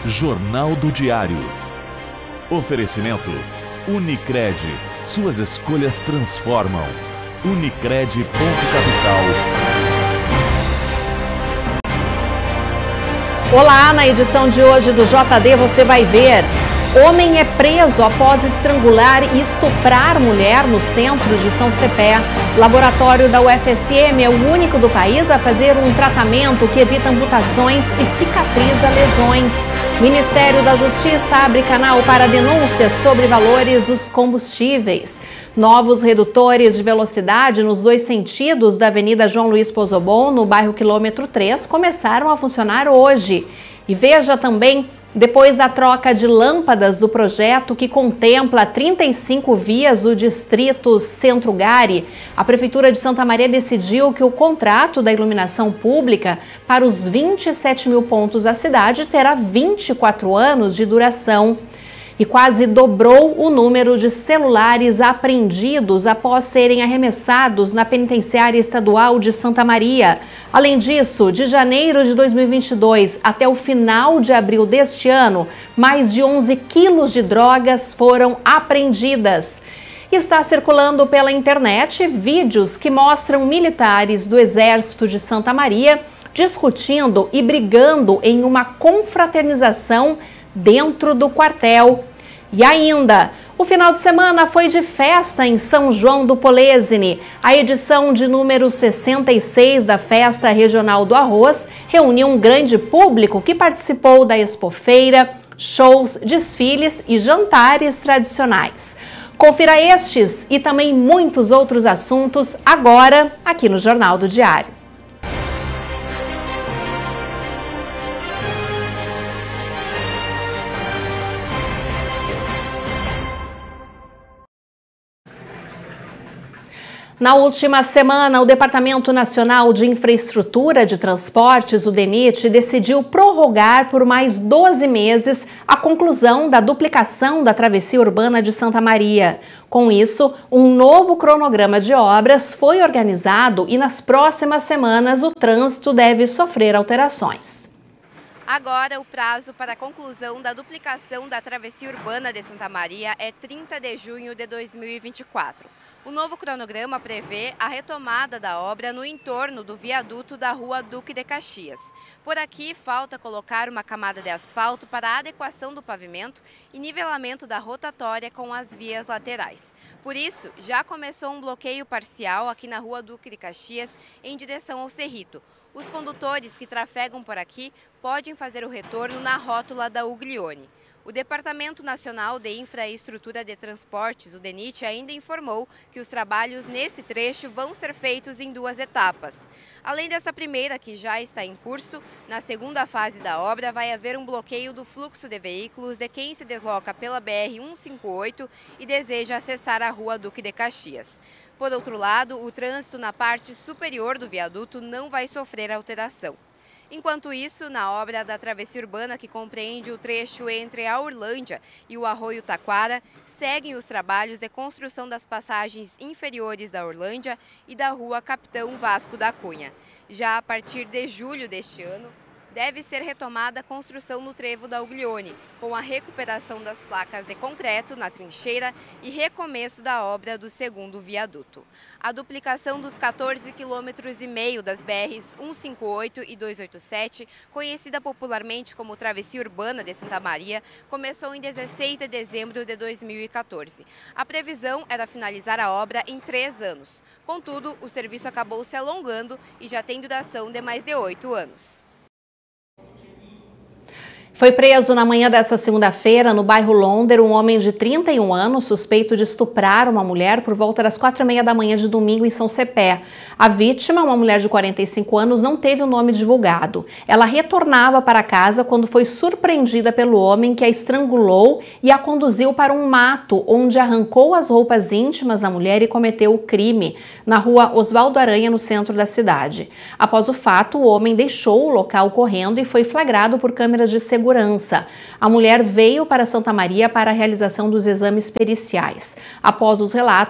Jornal do Diário. Oferecimento Unicred. Suas escolhas transformam. Unicred.capital. Olá, na edição de hoje do JD você vai ver: homem é preso após estrangular e estuprar mulher no centro de São Cepé. Laboratório da UFSM é o único do país a fazer um tratamento que evita amputações e cicatriza lesões. Ministério da Justiça abre canal para denúncias sobre valores dos combustíveis. Novos redutores de velocidade nos dois sentidos da Avenida João Luiz Pozobon, no bairro Quilômetro 3, começaram a funcionar hoje. E veja também, depois da troca de lâmpadas do projeto que contempla 35 vias do distrito Centro-Gari, a Prefeitura de Santa Maria decidiu que o contrato da iluminação pública para os 27 mil pontos da cidade terá 24 anos de duração. E quase dobrou o número de celulares apreendidos após serem arremessados na Penitenciária Estadual de Santa Maria. Além disso, de janeiro de 2022 até o final de abril deste ano, mais de 11 quilos de drogas foram apreendidas. Está circulando pela internet vídeos que mostram militares do Exército de Santa Maria discutindo e brigando em uma confraternização dentro do quartel. E ainda, o final de semana foi de festa em São João do Polesine. A edição de número 66 da Festa Regional do Arroz reuniu um grande público que participou da expofeira, shows, desfiles e jantares tradicionais. Confira estes e também muitos outros assuntos agora aqui no Jornal do Diário. Na última semana, o Departamento Nacional de Infraestrutura de Transportes, o DENIT, decidiu prorrogar por mais 12 meses a conclusão da duplicação da travessia urbana de Santa Maria. Com isso, um novo cronograma de obras foi organizado e nas próximas semanas o trânsito deve sofrer alterações. Agora, o prazo para a conclusão da duplicação da travessia urbana de Santa Maria é 30 de junho de 2024. O novo cronograma prevê a retomada da obra no entorno do viaduto da Rua Duque de Caxias. Por aqui, falta colocar uma camada de asfalto para a adequação do pavimento e nivelamento da rotatória com as vias laterais. Por isso, já começou um bloqueio parcial aqui na Rua Duque de Caxias em direção ao Cerrito. Os condutores que trafegam por aqui podem fazer o retorno na rótula da Uglione. O Departamento Nacional de Infraestrutura de Transportes, o DENIT, ainda informou que os trabalhos nesse trecho vão ser feitos em duas etapas. Além dessa primeira, que já está em curso, na segunda fase da obra vai haver um bloqueio do fluxo de veículos de quem se desloca pela BR-158 e deseja acessar a Rua Duque de Caxias. Por outro lado, o trânsito na parte superior do viaduto não vai sofrer alteração. Enquanto isso, na obra da travessia urbana, que compreende o trecho entre a Urlândia e o Arroio Taquara, seguem os trabalhos de construção das passagens inferiores da Urlândia e da Rua Capitão Vasco da Cunha. Já a partir de julho deste ano, deve ser retomada a construção no trevo da Uglione, com a recuperação das placas de concreto na trincheira e recomeço da obra do segundo viaduto. A duplicação dos 14,5 km das BRs 158 e 287, conhecida popularmente como Travessia Urbana de Santa Maria, começou em 16 de dezembro de 2014. A previsão era finalizar a obra em 3 anos. Contudo, o serviço acabou se alongando e já tem duração de mais de 8 anos. Foi preso na manhã desta segunda-feira, no bairro Londer, um homem de 31 anos, suspeito de estuprar uma mulher por volta das 4h30 da manhã de domingo em São Cepé. A vítima, uma mulher de 45 anos, não teve o nome divulgado. Ela retornava para casa quando foi surpreendida pelo homem que a estrangulou e a conduziu para um mato, onde arrancou as roupas íntimas da mulher e cometeu o crime, na rua Osvaldo Aranha, no centro da cidade. Após o fato, o homem deixou o local correndo e foi flagrado por câmeras de segurança. A mulher veio para Santa Maria para a realização dos exames periciais. Após os relatos,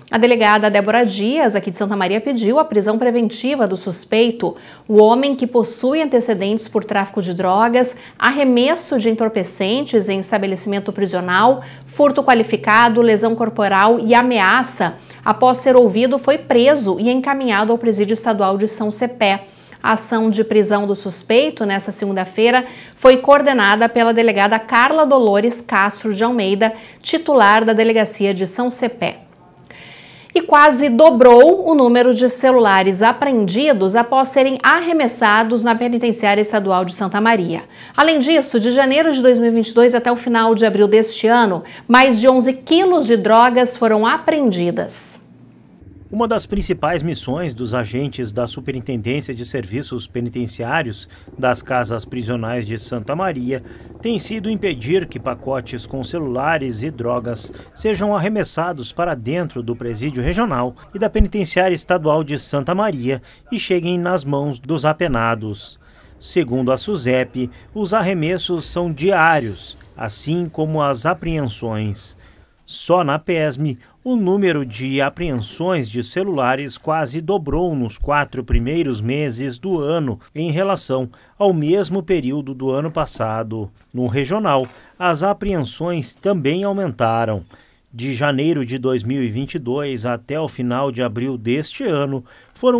A delegada Débora Dias, aqui de Santa Maria, pediu a prisão preventiva do suspeito, o homem que possui antecedentes por tráfico de drogas, arremesso de entorpecentes em estabelecimento prisional, furto qualificado, lesão corporal e ameaça. Após ser ouvido, foi preso e encaminhado ao Presídio Estadual de São Cepé. A ação de prisão do suspeito, nesta segunda-feira, foi coordenada pela delegada Carla Dolores Castro de Almeida, titular da Delegacia de São Cepé. E quase dobrou o número de celulares apreendidos após serem arremessados na Penitenciária Estadual de Santa Maria. Além disso, de janeiro de 2022 até o final de abril deste ano, mais de 11 quilos de drogas foram apreendidas. Uma das principais missões dos agentes da Superintendência de Serviços Penitenciários das Casas Prisionais de Santa Maria tem sido impedir que pacotes com celulares e drogas sejam arremessados para dentro do Presídio Regional e da Penitenciária Estadual de Santa Maria e cheguem nas mãos dos apenados. Segundo a SUSEP, os arremessos são diários, assim como as apreensões. Só na PESM, o número de apreensões de celulares quase dobrou nos 4 primeiros meses do ano em relação ao mesmo período do ano passado. No regional, as apreensões também aumentaram. De janeiro de 2022 até o final de abril deste ano, foram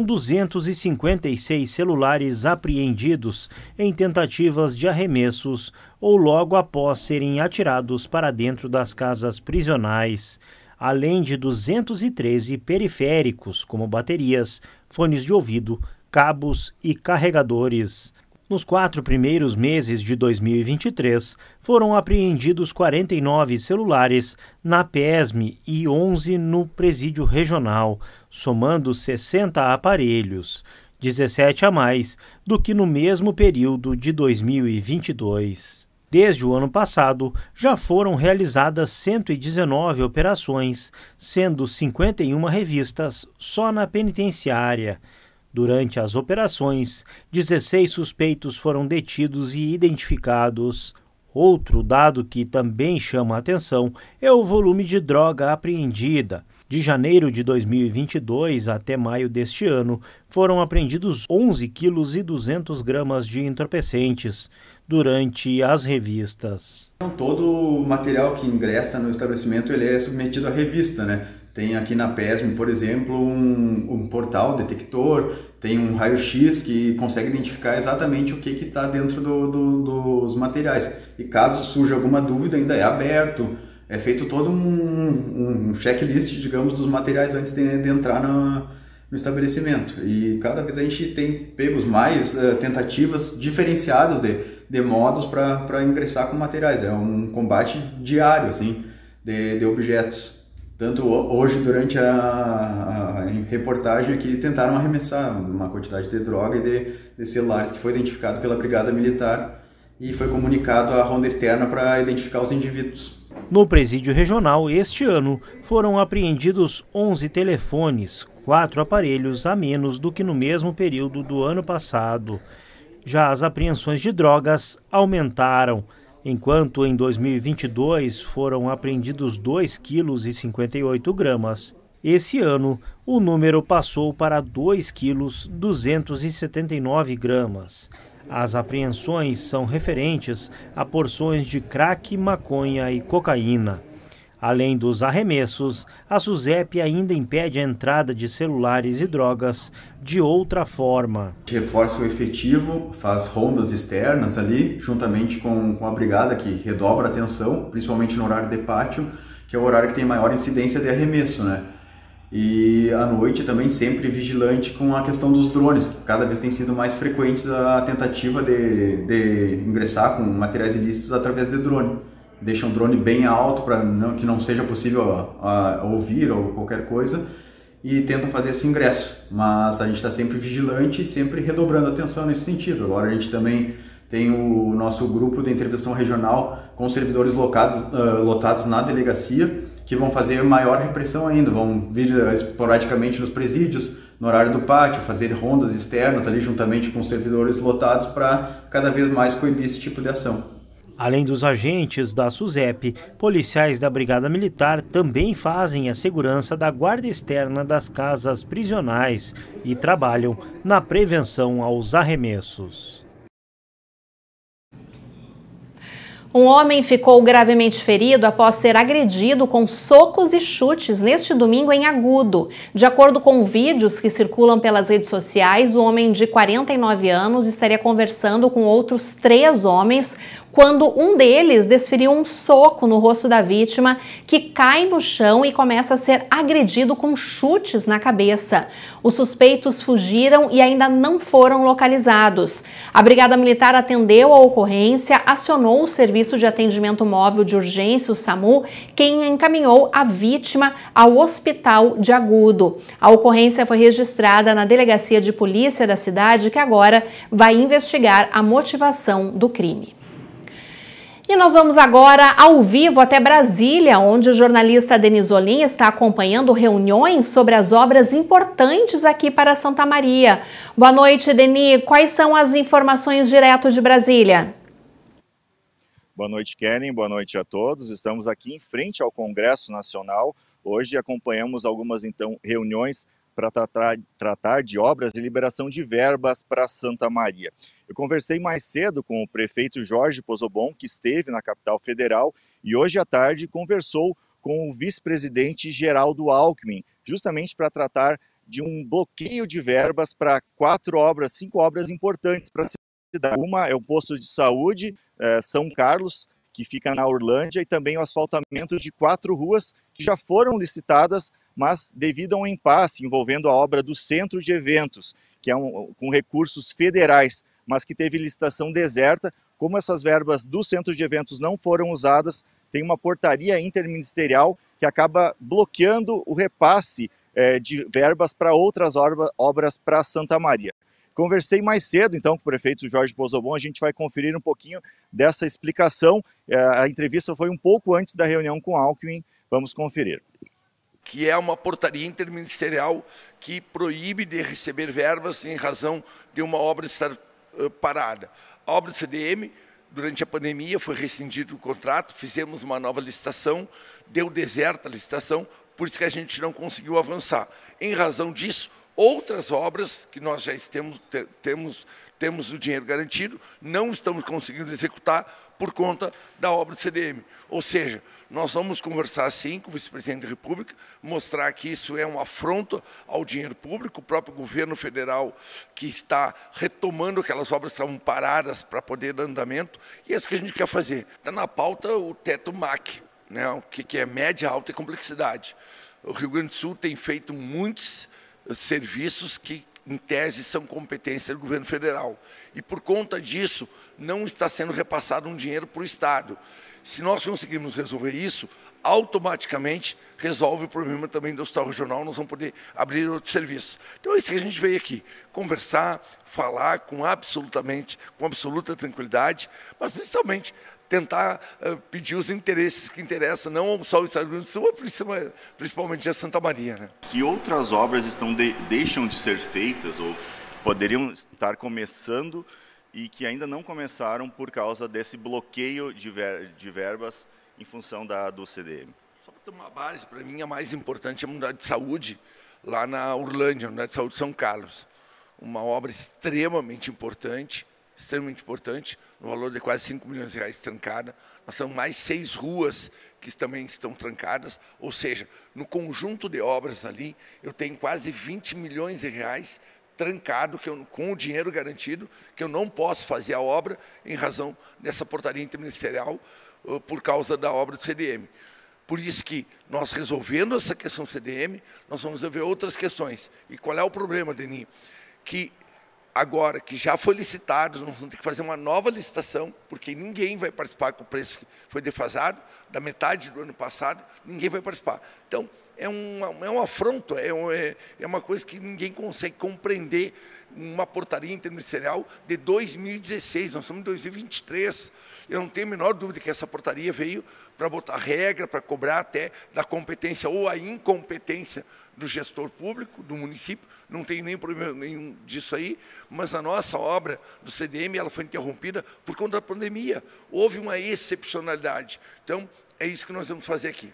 256 celulares apreendidos em tentativas de arremessos ou logo após serem atirados para dentro das casas prisionais, além de 213 periféricos, como baterias, fones de ouvido, cabos e carregadores. Nos 4 primeiros meses de 2023, foram apreendidos 49 celulares na PESM e 11 no Presídio Regional, somando 60 aparelhos, 17 a mais do que no mesmo período de 2022. Desde o ano passado, já foram realizadas 119 operações, sendo 51 revistas só na penitenciária. Durante as operações, 16 suspeitos foram detidos e identificados. Outro dado que também chama a atenção é o volume de droga apreendida. De janeiro de 2022 até maio deste ano, foram apreendidos 11 quilos e 200 gramas de entorpecentes durante as revistas. Todo o material que ingressa no estabelecimento ele é submetido à revista, né? Tem aqui na PESM, por exemplo, um portal detector, tem um raio-x que consegue identificar exatamente o que está dentro dos materiais. E caso surja alguma dúvida, ainda é aberto, é feito todo um checklist, digamos, dos materiais antes de entrar no estabelecimento. E cada vez a gente tem pegos mais tentativas diferenciadas de modos para ingressar com materiais. É um combate diário assim, de objetos. Tanto hoje, durante a reportagem aqui, tentaram arremessar uma quantidade de droga e de celulares que foi identificado pela Brigada Militar e foi comunicado à ronda externa para identificar os indivíduos. No Presídio Regional, este ano, foram apreendidos 11 telefones, 4 aparelhos a menos do que no mesmo período do ano passado. Já as apreensões de drogas aumentaram. Enquanto em 2022 foram apreendidos 2,58 kg, esse ano o número passou para 2,279 kg. As apreensões são referentes a porções de crack, maconha e cocaína. Além dos arremessos, a SUSEP ainda impede a entrada de celulares e drogas de outra forma. Reforça o efetivo, faz rondas externas ali, juntamente com a brigada que redobra a atenção, principalmente no horário de pátio, que é o horário que tem maior incidência de arremesso, né? E à noite também sempre vigilante com a questão dos drones, que cada vez tem sido mais frequente a tentativa de ingressar com materiais ilícitos através de drone. Deixa um drone bem alto para que não seja possível ouvir ou qualquer coisa e tentam fazer esse ingresso. Mas a gente está sempre vigilante e sempre redobrando a atenção nesse sentido. Agora a gente também tem o nosso grupo de intervenção regional com servidores lotados na delegacia que vão fazer maior repressão ainda, vão vir esporadicamente nos presídios, no horário do pátio, fazer rondas externas ali juntamente com servidores lotados para cada vez mais coibir esse tipo de ação. Além dos agentes da SUSEP, policiais da Brigada Militar também fazem a segurança da guarda externa das casas prisionais e trabalham na prevenção aos arremessos. Um homem ficou gravemente ferido após ser agredido com socos e chutes neste domingo em Agudo. De acordo com vídeos que circulam pelas redes sociais, o homem de 49 anos estaria conversando com outros 3 homens quando um deles desferiu um soco no rosto da vítima, que cai no chão e começa a ser agredido com chutes na cabeça. Os suspeitos fugiram e ainda não foram localizados. A Brigada Militar atendeu a ocorrência, acionou o Serviço de Atendimento Móvel de Urgência, o SAMU, quem encaminhou a vítima ao Hospital de Agudo. A ocorrência foi registrada na Delegacia de Polícia da cidade, que agora vai investigar a motivação do crime. E nós vamos agora ao vivo até Brasília, onde o jornalista Denis Olim está acompanhando reuniões sobre as obras importantes aqui para Santa Maria. Boa noite, Denis. Quais são as informações direto de Brasília? Boa noite, Keren. Boa noite a todos. Estamos aqui em frente ao Congresso Nacional. Hoje acompanhamos algumas reuniões para tratar de obras e liberação de verbas para Santa Maria. Eu conversei mais cedo com o prefeito Jorge Pozzobon, que esteve na capital federal, e hoje à tarde conversou com o vice-presidente Geraldo Alckmin, justamente para tratar de um bloqueio de verbas para 5 obras importantes para a cidade. Uma é o posto de saúde São Carlos, que fica na Orlândia, e também o asfaltamento de 4 ruas que já foram licitadas, mas devido a um impasse envolvendo a obra do Centro de Eventos, que é com recursos federais, mas que teve licitação deserta. Como essas verbas do Centro de Eventos não foram usadas, tem uma portaria interministerial que acaba bloqueando o repasse de verbas para outras obras para Santa Maria. Conversei mais cedo, então, com o prefeito Jorge Pozzobon, a gente vai conferir um pouquinho dessa explicação. A entrevista foi um pouco antes da reunião com Alckmin, vamos conferir. Que é uma portaria interministerial que proíbe de receber verbas em razão de uma obra estar parada. A obra do CDM, durante a pandemia, foi rescindido o contrato, fizemos uma nova licitação, deu deserta a licitação, por isso que a gente não conseguiu avançar. Em razão disso, outras obras que nós já temos o dinheiro garantido, não estamos conseguindo executar por conta da obra do CDM. Ou seja, nós vamos conversar sim com o vice-presidente da República, mostrar que isso é uma afronta ao dinheiro público, o próprio governo federal que está retomando aquelas obras que estavam paradas para poder dar andamento, e é isso que a gente quer fazer. Está na pauta o teto MAC, né, o que é média, alta e complexidade. O Rio Grande do Sul tem feito muitos serviços que, em tese, são competência do governo federal. E, por conta disso, não está sendo repassado um dinheiro para o Estado. Se nós conseguirmos resolver isso, automaticamente resolve o problema também do hospital regional, nós vamos poder abrir outros serviços. Então é isso que a gente veio aqui, conversar, falar com absoluta tranquilidade, mas principalmente tentar pedir os interesses que interessam, não só o Estado do Rio Grande do Sul, mas principalmente a Santa Maria. Né? Que outras obras deixam de ser feitas ou poderiam estar começando e que ainda não começaram por causa desse bloqueio de verbas em função do CDM? Só para ter uma base, para mim a mais importante é a unidade de saúde, lá na Orlândia, a unidade de saúde São Carlos. Uma obra extremamente importante, no valor de quase 5 milhões de reais trancada. Nós temos mais 6 ruas que também estão trancadas, ou seja, no conjunto de obras ali, eu tenho quase 20 milhões de reais trancado, com o dinheiro garantido, que eu não posso fazer a obra em razão dessa portaria interministerial por causa da obra do CDM. Por isso que nós resolvendo essa questão do CDM, nós vamos resolver outras questões. E qual é o problema, Denis? Que agora que já foi licitado, nós vamos ter que fazer uma nova licitação, porque ninguém vai participar com o preço que foi defasado, da metade do ano passado, ninguém vai participar. Então, é um afronto, é uma coisa que ninguém consegue compreender uma portaria interministerial de 2016, nós estamos em 2023. Eu não tenho a menor dúvida que essa portaria veio para botar regra, para cobrar até da competência ou a incompetência do gestor público, do município. Não tenho nem problema nenhum disso aí, mas a nossa obra do CDM ela foi interrompida por conta da pandemia. Houve uma excepcionalidade. Então, é isso que nós vamos fazer aqui.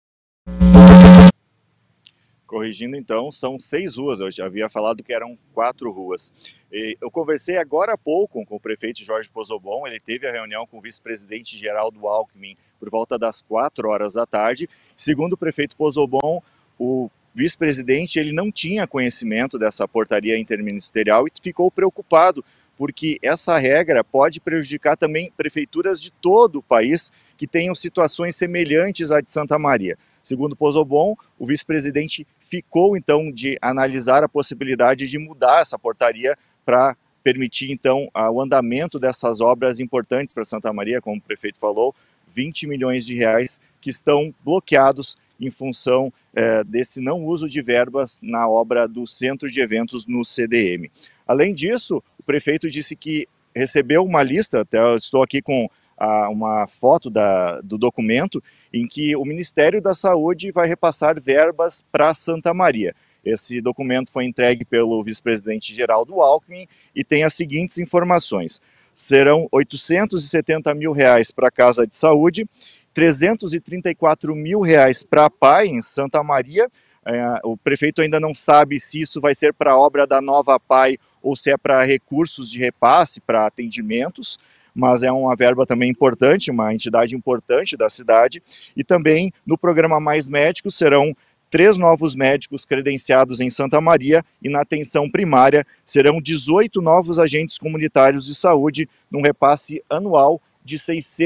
Corrigindo então, são 6 ruas, eu já havia falado que eram 4 ruas. Eu conversei agora há pouco com o prefeito Jorge Pozzobon, ele teve a reunião com o vice-presidente Geraldo Alckmin por volta das 4 horas da tarde. Segundo o prefeito Pozzobon, o vice-presidente ele não tinha conhecimento dessa portaria interministerial e ficou preocupado, porque essa regra pode prejudicar também prefeituras de todo o país que tenham situações semelhantes à de Santa Maria. Segundo Pozzobon, o vice-presidente ficou então de analisar a possibilidade de mudar essa portaria para permitir então o andamento dessas obras importantes para Santa Maria, como o prefeito falou, 20 milhões de reais que estão bloqueados em função desse não uso de verbas na obra do Centro de Eventos no CDM. Além disso, o prefeito disse que recebeu uma lista, até eu estou aqui com uma foto do documento, em que o Ministério da Saúde vai repassar verbas para Santa Maria. Esse documento foi entregue pelo vice-presidente Geraldo Alckmin e tem as seguintes informações. Serão R$ 870 mil para a Casa de Saúde, R$ 334 mil para a PAI em Santa Maria. O prefeito ainda não sabe se isso vai ser para a obra da nova PAI ou se é para recursos de repasse, para atendimentos, mas é uma verba também importante, uma entidade importante da cidade. E também no programa Mais Médicos serão 3 novos médicos credenciados em Santa Maria e na atenção primária serão 18 novos agentes comunitários de saúde num repasse anual de R$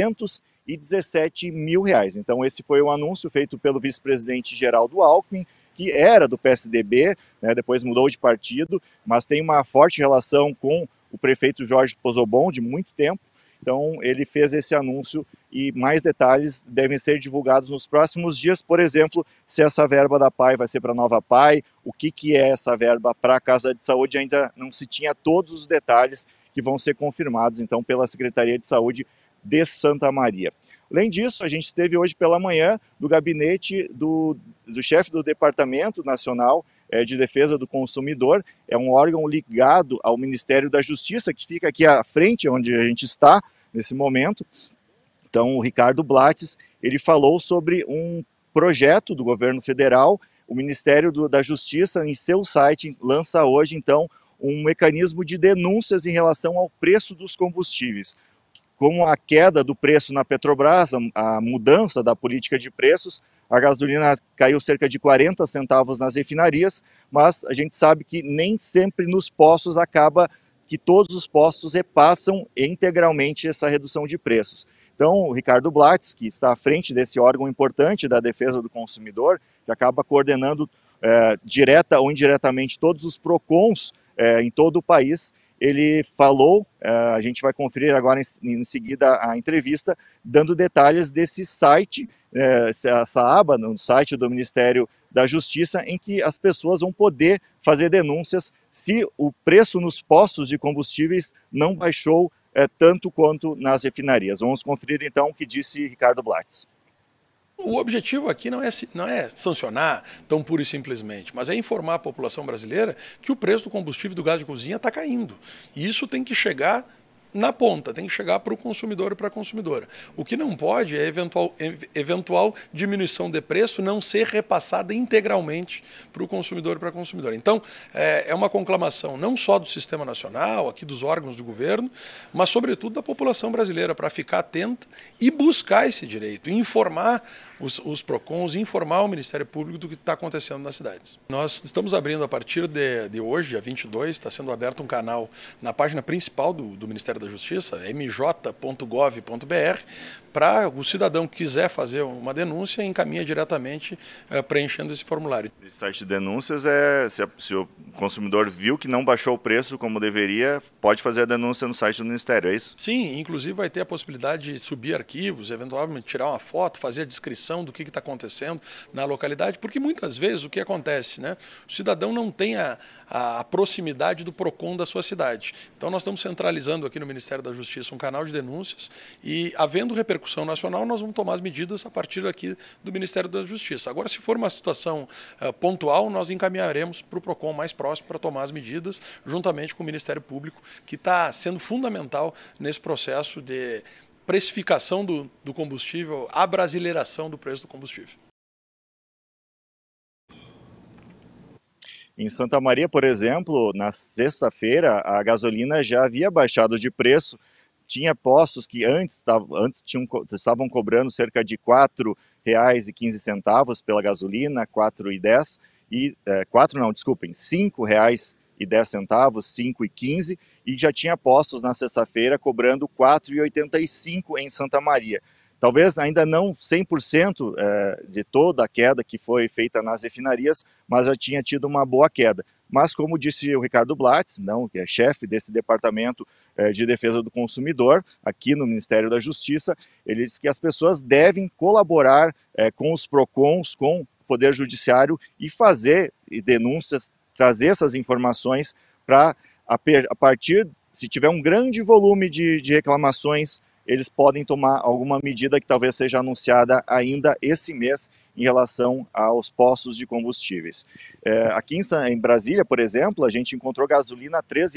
617 mil. Então esse foi um anúncio feito pelo vice-presidente Geraldo Alckmin, que era do PSDB, né, depois mudou de partido, mas tem uma forte relação com o prefeito Jorge Pozzobon de muito tempo. Então ele fez esse anúncio e mais detalhes devem ser divulgados nos próximos dias, por exemplo, se essa verba da PAI vai ser para a nova PAI, o que é essa verba para a Casa de Saúde, ainda não se tinha todos os detalhes que vão ser confirmados então pela Secretaria de Saúde de Santa Maria. Além disso, a gente teve hoje pela manhã do gabinete do chefe do Departamento Nacional de Defesa do Consumidor, é um órgão ligado ao Ministério da Justiça, que fica aqui à frente, onde a gente está nesse momento. Então, o Ricardo Blattes, ele falou sobre um projeto do governo federal. O Ministério da Justiça, em seu site, lança hoje, então, um mecanismo de denúncias em relação ao preço dos combustíveis. Como a queda do preço na Petrobras, a mudança da política de preços, a gasolina caiu cerca de 40 centavos nas refinarias, mas a gente sabe que nem sempre nos postos acaba que todos os postos repassam integralmente essa redução de preços. Então, o Ricardo Blattes, que está à frente desse órgão importante da defesa do consumidor, que acaba coordenando direta ou indiretamente todos os PROCONs em todo o país, ele falou, a gente vai conferir agora em seguida a entrevista, dando detalhes desse site, essa aba no site do Ministério da Justiça, em que as pessoas vão poder fazer denúncias se o preço nos postos de combustíveis não baixou tanto quanto nas refinarias. Vamos conferir então o que disse Ricardo Blattes. O objetivo aqui não é sancionar tão pura e simplesmente, mas é informar a população brasileira que o preço do combustível e do gás de cozinha está caindo. E isso tem que chegar na ponta, tem que chegar para o consumidor e para a consumidora. O que não pode é eventual diminuição de preço não ser repassada integralmente para o consumidor e para a consumidora. Então, é uma conclamação não só do Sistema Nacional, aqui dos órgãos do governo, mas sobretudo da população brasileira, para ficar atenta e buscar esse direito, informar os PROCONs, informar o Ministério Público do que está acontecendo nas cidades. Nós estamos abrindo a partir de hoje, dia 22, está sendo aberto um canal na página principal do Ministério da Justiça, mj.gov.br, para o cidadão que quiser fazer uma denúncia, encaminha diretamente preenchendo esse formulário. Esse site de denúncias se o consumidor viu que não baixou o preço como deveria, pode fazer a denúncia no site do Ministério, é isso? Sim, inclusive vai ter a possibilidade de subir arquivos, eventualmente tirar uma foto, fazer a descrição do que está acontecendo na localidade, porque muitas vezes o que acontece, né? O cidadão não tem a proximidade do PROCON da sua cidade. Então nós estamos centralizando aqui no Ministério da Justiça um canal de denúncias e, havendo repercussão nacional, nós vamos tomar as medidas a partir daqui do Ministério da Justiça. Agora, se for uma situação pontual, nós encaminharemos para o PROCON mais próximo para tomar as medidas, juntamente com o Ministério Público, que está sendo fundamental nesse processo de precificação do combustível, abrasileiração do preço do combustível. Em Santa Maria, por exemplo, na sexta-feira, a gasolina já havia baixado de preço. Tinha postos que antes estavam cobrando cerca de R$ 4,15 pela gasolina, R$ 4,10 e R$ 5,10, R$ 5,15, e já tinha postos na sexta-feira cobrando R$ 4,85 em Santa Maria. Talvez ainda não 100% de toda a queda que foi feita nas refinarias, mas já tinha tido uma boa queda. Mas como disse o Ricardo Blatz, que é chefe desse departamento de defesa do consumidor, aqui no Ministério da Justiça, ele disse que as pessoas devem colaborar com os PROCONs, com o Poder Judiciário e fazer denúncias, trazer essas informações para, a partir, se tiver um grande volume de reclamações, eles podem tomar alguma medida que talvez seja anunciada ainda esse mês em relação aos postos de combustíveis. Aqui em Brasília, por exemplo, a gente encontrou gasolina a R$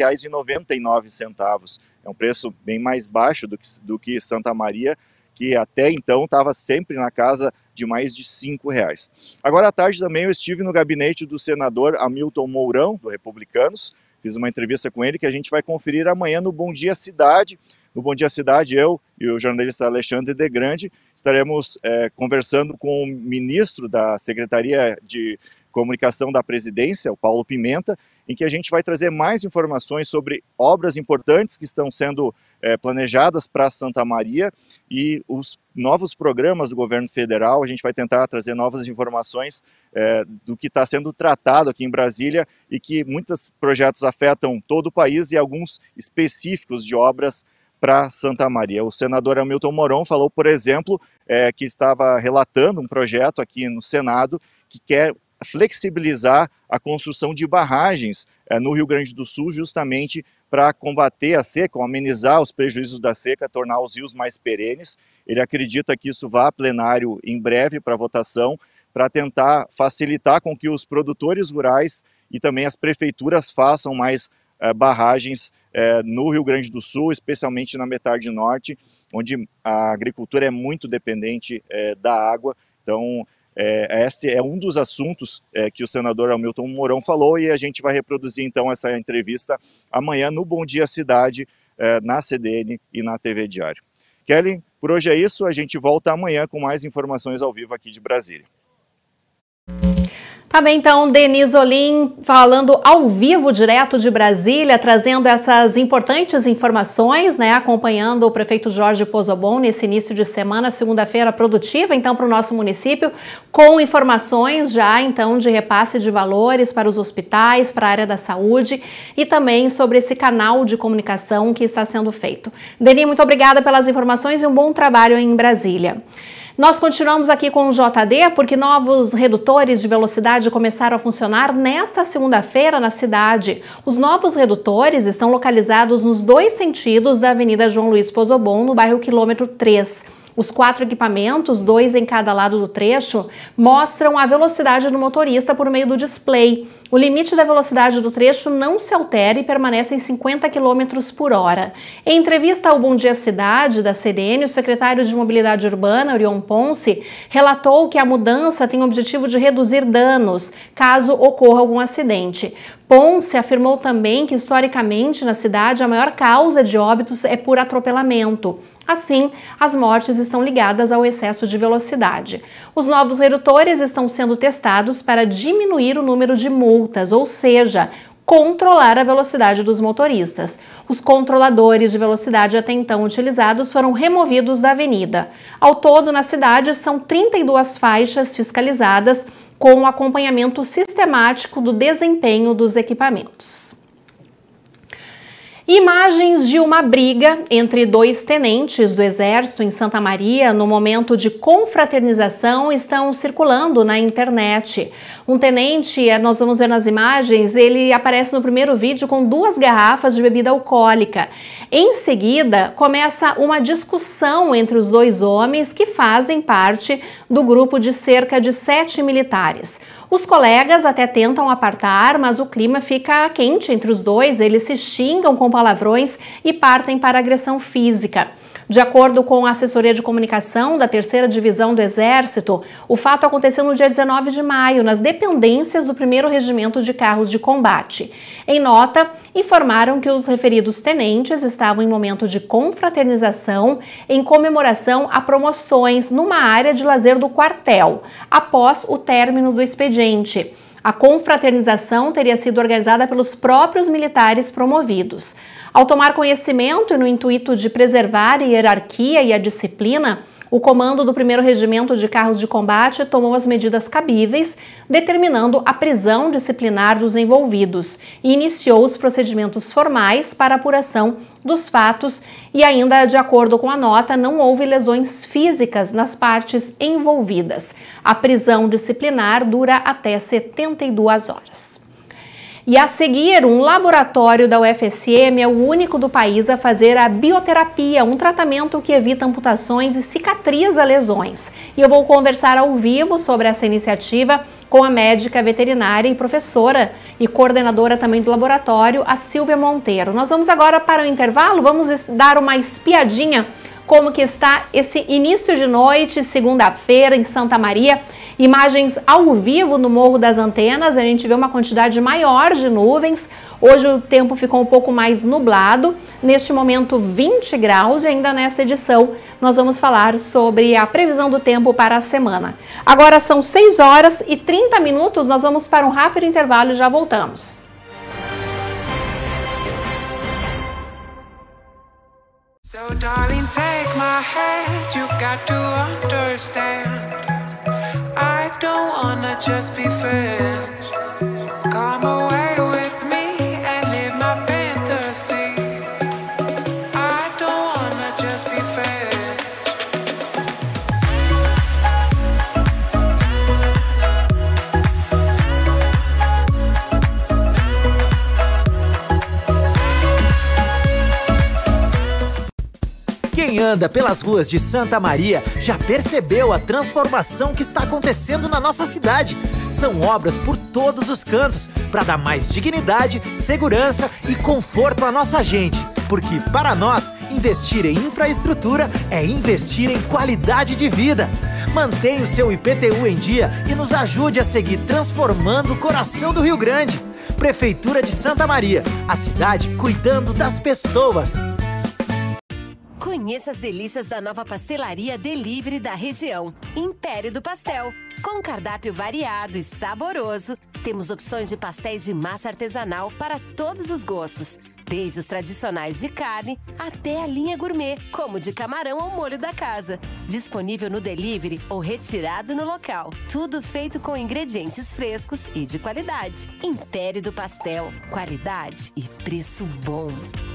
3,99. É um preço bem mais baixo do que Santa Maria, que até então estava sempre na casa de mais de R$ 5,00. Agora à tarde também eu estive no gabinete do senador Hamilton Mourão, do Republicanos, fiz uma entrevista com ele que a gente vai conferir amanhã no Bom Dia Cidade. No Bom Dia Cidade, eu e o jornalista Alexandre de Grande estaremos conversando com o ministro da Secretaria de Comunicação da Presidência, o Paulo Pimenta, em que a gente vai trazer mais informações sobre obras importantes que estão sendo planejadas para Santa Maria e os novos programas do governo federal. A gente vai tentar trazer novas informações do que está sendo tratado aqui em Brasília e que muitos projetos afetam todo o país e alguns específicos de obras para Santa Maria. O senador Hamilton Mourão falou, por exemplo, que estava relatando um projeto aqui no Senado que quer flexibilizar a construção de barragens no Rio Grande do Sul, justamente para combater a seca, ou amenizar os prejuízos da seca, tornar os rios mais perenes. Ele acredita que isso vá a plenário em breve para votação, para tentar facilitar com que os produtores rurais e também as prefeituras façam mais barragens no Rio Grande do Sul, especialmente na metade norte, onde a agricultura é muito dependente da água. Então, este é um dos assuntos que o senador Hamilton Mourão falou, e a gente vai reproduzir então essa entrevista amanhã no Bom Dia Cidade, na CDN e na TV Diário. Kelly, por hoje é isso, a gente volta amanhã com mais informações ao vivo aqui de Brasília. Tá bem, então, Denise Olim falando ao vivo, direto de Brasília, trazendo essas importantes informações, né, acompanhando o prefeito Jorge Pozzobon nesse início de semana, segunda-feira produtiva, então, para o nosso município, com informações já, então, de repasse de valores para os hospitais, para a área da saúde e também sobre esse canal de comunicação que está sendo feito. Denise, muito obrigada pelas informações e um bom trabalho em Brasília. Nós continuamos aqui com o JD porque novos redutores de velocidade começaram a funcionar nesta segunda-feira na cidade. Os novos redutores estão localizados nos dois sentidos da Avenida João Luiz Pozzobon, no bairro Quilômetro 3. Os 4 equipamentos, 2 em cada lado do trecho, mostram a velocidade do motorista por meio do display. O limite da velocidade do trecho não se altera e permanece em 50 km por hora. Em entrevista ao Bom Dia Cidade, da CDN, o secretário de Mobilidade Urbana, Orion Ponce, relatou que a mudança tem o objetivo de reduzir danos, caso ocorra algum acidente. Ponce afirmou também que, historicamente, na cidade, a maior causa de óbitos é por atropelamento. Assim, as mortes estão ligadas ao excesso de velocidade. Os novos redutores estão sendo testados para diminuir o número de multas, ou seja, controlar a velocidade dos motoristas. Os controladores de velocidade até então utilizados foram removidos da avenida. Ao todo, na cidade, são 32 faixas fiscalizadas com o acompanhamento sistemático do desempenho dos equipamentos. Imagens de uma briga entre 2 tenentes do Exército em Santa Maria no momento de confraternização estão circulando na internet. Um tenente, nós vamos ver nas imagens, ele aparece no primeiro vídeo com 2 garrafas de bebida alcoólica. Em seguida, começa uma discussão entre os 2 homens que fazem parte do grupo de cerca de 7 militares. Os colegas até tentam apartar, mas o clima fica quente entre os 2, eles se xingam com palavrões e partem para agressão física. De acordo com a assessoria de comunicação da 3ª Divisão do Exército, o fato aconteceu no dia 19 de maio, nas dependências do 1º Regimento de Carros de Combate. Em nota, informaram que os referidos tenentes estavam em momento de confraternização em comemoração a promoções numa área de lazer do quartel, após o término do expediente. A confraternização teria sido organizada pelos próprios militares promovidos. Ao tomar conhecimento e no intuito de preservar a hierarquia e a disciplina, o comando do 1º Regimento de Carros de Combate tomou as medidas cabíveis, determinando a prisão disciplinar dos envolvidos e iniciou os procedimentos formais para apuração dos fatos e ainda, de acordo com a nota, não houve lesões físicas nas partes envolvidas. A prisão disciplinar dura até 72 horas. E a seguir, um laboratório da UFSM é o único do país a fazer a bioterapia, um tratamento que evita amputações e cicatriza lesões. E eu vou conversar ao vivo sobre essa iniciativa com a médica veterinária e professora e coordenadora também do laboratório, a Silvia Monteiro. Nós vamos agora para o intervalo, vamos dar uma espiadinha como que está esse início de noite, segunda-feira, em Santa Maria. Imagens ao vivo no Morro das Antenas, a gente vê uma quantidade maior de nuvens. Hoje o tempo ficou um pouco mais nublado, neste momento 20 graus e ainda nesta edição nós vamos falar sobre a previsão do tempo para a semana. Agora são 6 horas e 30 minutos, nós vamos para um rápido intervalo e já voltamos. So darling, take my hand, you got to understand, I don't wanna just be friends, come away with me and live my fantasy, I don't wanna just be friends. Quem anda pelas ruas de Santa Maria já percebeu a transformação que está acontecendo na nossa cidade. São obras por todos os cantos para dar mais dignidade, segurança e conforto à nossa gente. Porque para nós, investir em infraestrutura é investir em qualidade de vida. Mantenha o seu IPTU em dia e nos ajude a seguir transformando o coração do Rio Grande. Prefeitura de Santa Maria, a cidade cuidando das pessoas. Conheça as delícias da nova pastelaria delivery da região, Império do Pastel. Com cardápio variado e saboroso, temos opções de pastéis de massa artesanal para todos os gostos. Desde os tradicionais de carne até a linha gourmet, como de camarão ao molho da casa. Disponível no delivery ou retirado no local. Tudo feito com ingredientes frescos e de qualidade. Império do Pastel, qualidade e preço bom.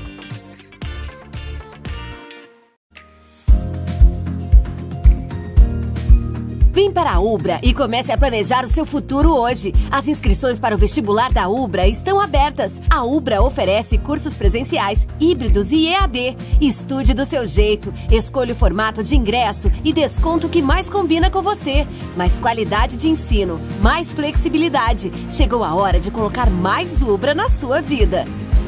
Vem para a Ubra e comece a planejar o seu futuro hoje. As inscrições para o vestibular da Ubra estão abertas. A Ubra oferece cursos presenciais, híbridos e EAD. Estude do seu jeito, escolha o formato de ingresso e desconto que mais combina com você. Mais qualidade de ensino, mais flexibilidade. Chegou a hora de colocar mais Ubra na sua vida.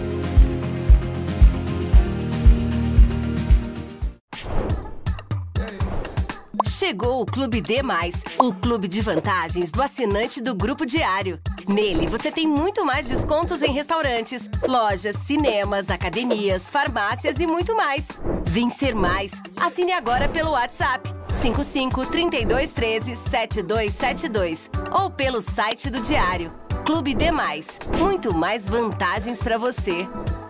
Chegou o Clube D+, o clube de vantagens do assinante do Grupo Diário. Nele, você tem muito mais descontos em restaurantes, lojas, cinemas, academias, farmácias e muito mais. Vencer mais. Assine agora pelo WhatsApp 55 3213 7272 ou pelo site do Diário. Clube D+. Muito mais vantagens para você.